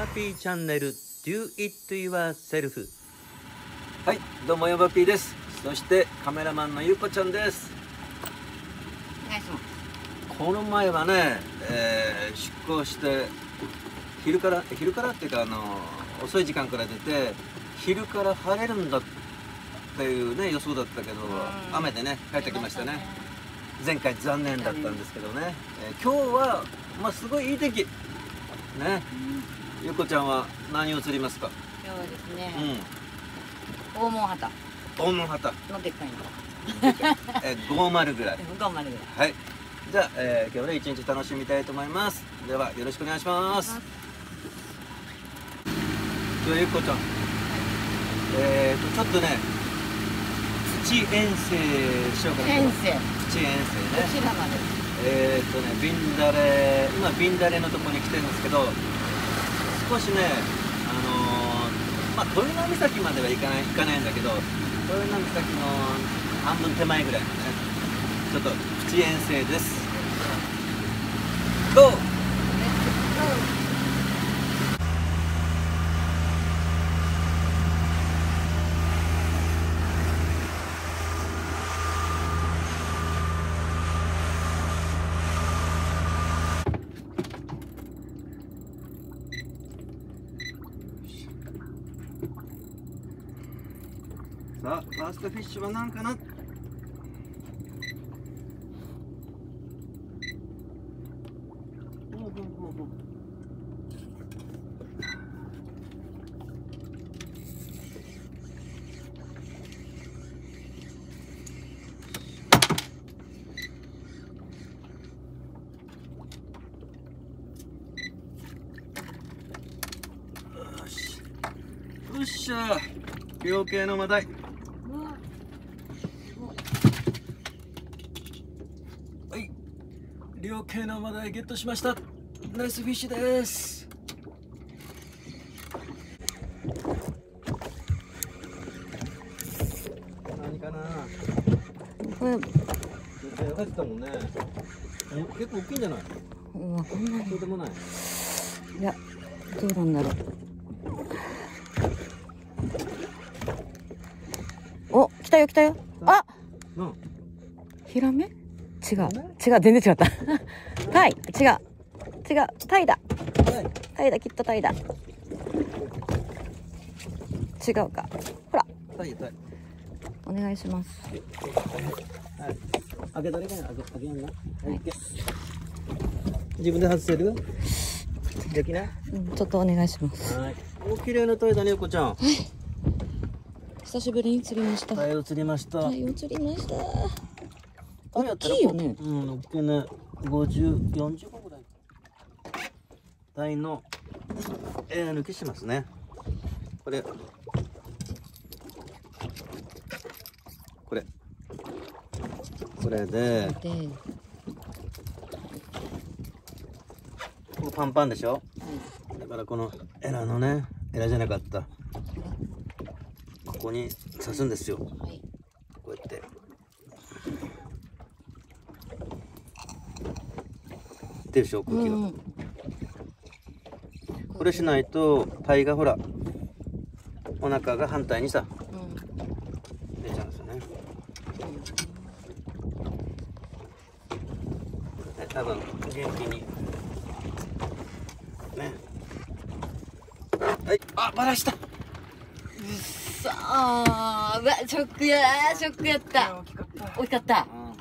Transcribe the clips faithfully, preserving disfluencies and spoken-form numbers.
山 P チャンネル Do It Yourself。 はい、どうも山 P です。そしてカメラマンのゆうこちゃんです。 お願いします。 この前はね、えー、出航して昼から昼からっていうかあの遅い時間から出て昼から晴れるんだっていうね予想だったけど、雨でね帰ってきましたね。前回残念だったんですけどね、えー、今日はまあすごいいい天気ね。ゆうこちゃんは何を釣りますか？ 今日はですね、 うん、 黄門旗黄門旗のでっかいのえー、ごじゅうぐらいごまるぐらい。 はい、じゃあ、えー、今日ね一日楽しみたいと思います。ではよろしくお願いします。今日ゆっこちゃん、えーとちょっとね土遠征しようかな。 遠征土遠征ね。 こちらまでえーとねビンダレ、今ビンダレのところに来てるんですけど、少しねあのー、まあ豊名岬までは行かない行かないんだけど、豊名岬の半分手前ぐらいのねちょっとプチ遠征です。ゴー。さあファーストフィッシュは何かな。よっしゃ、両系のマダイ。はい、両系のマダイゲットしました。ナイスフィッシュです。何かな。 これ入ってたもんね。結構大きいんじゃない？ うわ、こんなに。 そうでもない。 いや、どうなんだろう。お、来たよ来たよ。あ、 うん、 ヒラメ？違う違う、全然違った。タイ、違う違う、タイだタイだ、きっとタイだ。違うか、ほらタイタイ。 お願いします。 はい、開けたらいけない。開け開けやんな。はい、自分で外せる？できない？ うん、ちょっとお願いします。 はい。お、綺麗なタイだね、ゆこちゃん。はい。 久しぶりに釣りました。 タイを釣りました。 タイを釣りました。 大きいよね。 うん、大きいね。五十、四十個ぐらい。タイの、えー、抜きしますね。これ。これ。これで。 で、 ここパンパンでしょ。 はい、 だからこのエラのね、エラじゃなかった。ここに刺すんですよ。 はい、 こうやって。出るでしょ、空気が。うんうん、これしないとタイがほらお腹が反対にさ、うん、出ちゃうんですよね。うん、多分元気にね。はい、あ、バラした。 さあ、うわ、ショックやー、ショックやった。大きかった。大きかった。うん、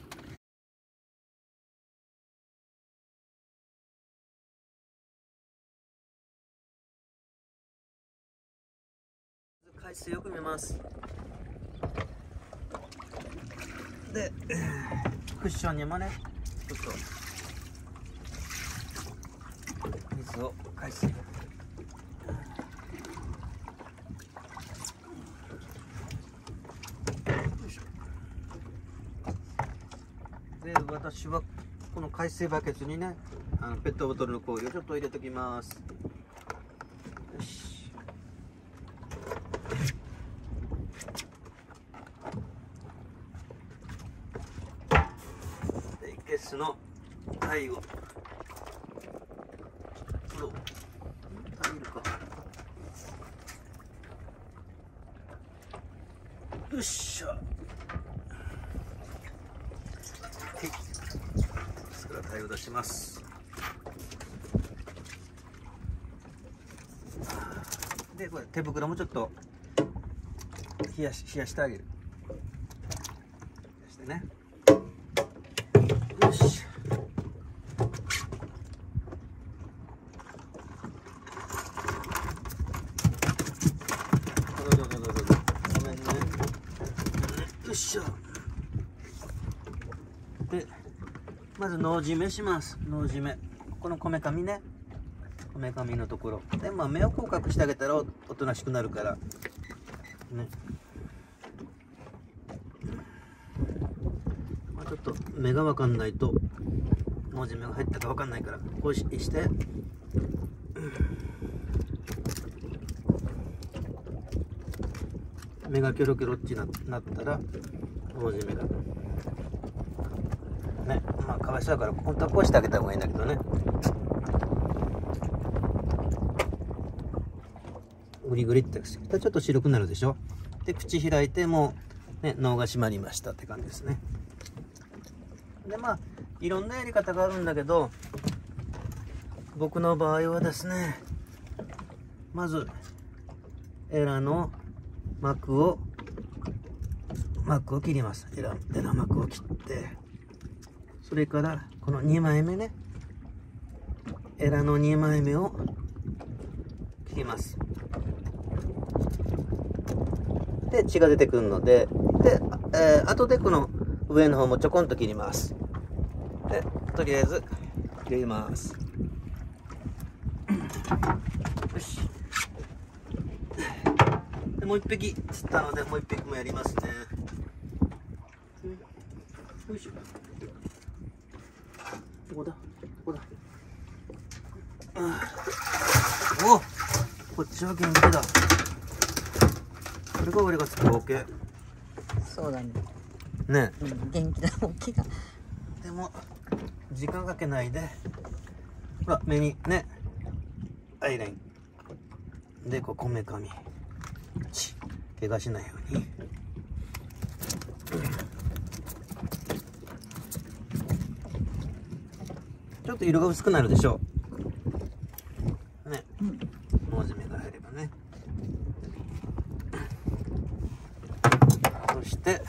海水よく見ます。で、クッションにもね、ちょっと水を海水を。で、私はこの海水バケツにね、あのペットボトルの氷をちょっと入れておきます。よし。で、いけすのタイを、 入るか。よっしゃ。はい。それからタイを出します。で、これ手袋もちょっと冷やし冷やしてあげる。冷やしてね。よし。どうぞどうぞどうぞ。ごめんね。よっしゃ。で、まず脳締めします。脳締め。このこめかみね。こめかみのところ。で、まあ目をこう隠してあげたらおおとなしくなるから。ね。まあ、ちょっと目がわかんないと脳締めが入ったかわかんないから、こうしして。目がキョロキョロっちななったら脳締めがね、まあかわいそうだから本当はこうしてあげた方がいいんだけどね。グリグリってちょっと白くなるでしょ。で、口開いてもうね、脳が閉まりましたって感じですね。で、まあいろんなやり方があるんだけど、僕の場合はですね、まずエラの膜を膜を切ります。エラエラ膜を切って、それからこのにまいめね、エラのにまいめを切ります。で、血が出てくるので、で、えー、後でこの上の方もちょこんと切ります。で、とりあえず切ります。よし。で、もう一匹釣ったので、もう一匹もやりますね。よいしょ。どこだどこだ。ああ、お、こっちは元気だ。これが俺が作るオケ。 そうだね。 ね、 うん、元気だ、大きいが。 でも時間かけないで、ほら目にね、アイラインでこうこめかみ、ち怪我しないように。ちょっと色が薄くなるでしょうね。脳締めが入ればね。そして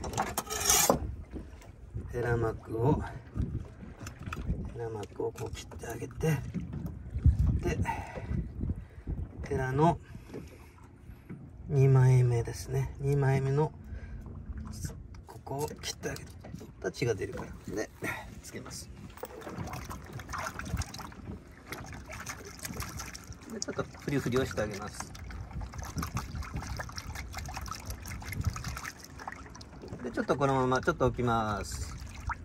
エラ膜をエラ膜をこう切ってあげて、でエラのにまいめですね、にまいめのここを切ってあげたら血が出るからでつけます。でちょっとフリフリをしてあげます。でちょっとこのままちょっと置きます。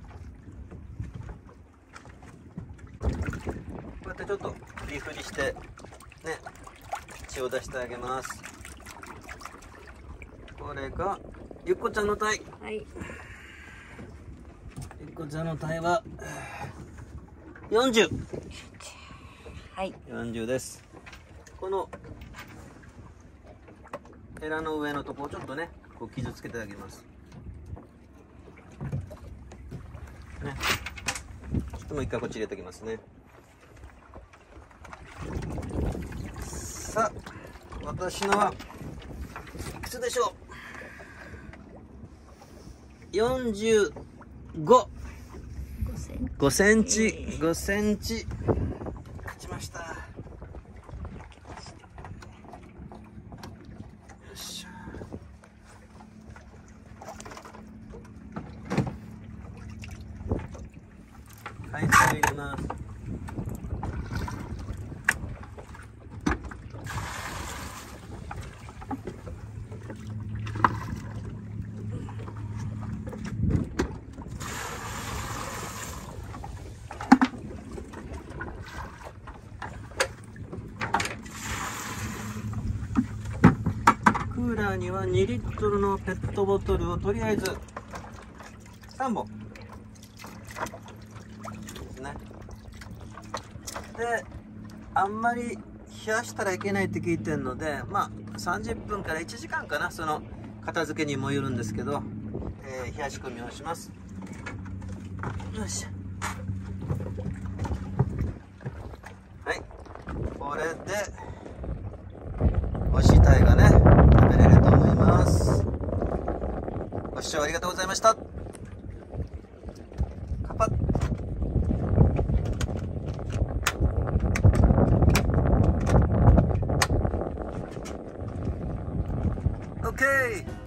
こうやってちょっとフリフリしてね、血を出してあげます。これがゆっこちゃんの体。 はい。 ゆっこちゃんの体はよんじゅう。 はい。 よんじゅうです。このエラの上のところをちょっとね、こう傷つけてあげます。ね。ちょっともう一回こっち入れておきますね。さあ、私のはいくつでしょう。よんじゅうご。ごセンチ、ごセンチ勝ちました。よっしゃ。はい、入れます。クーラーにはにリットルのペットボトルをとりあえずさんぼんですね。で、あんまり冷やしたらいけないって聞いてるので、まあさんじゅっぷんからいちじかんかな、その片付けにもよるんですけど、えー、冷やし込みをします。よし、はい、これで美味しいタイがね食べれると思います。ご視聴ありがとうございました。カパッ。オッケー。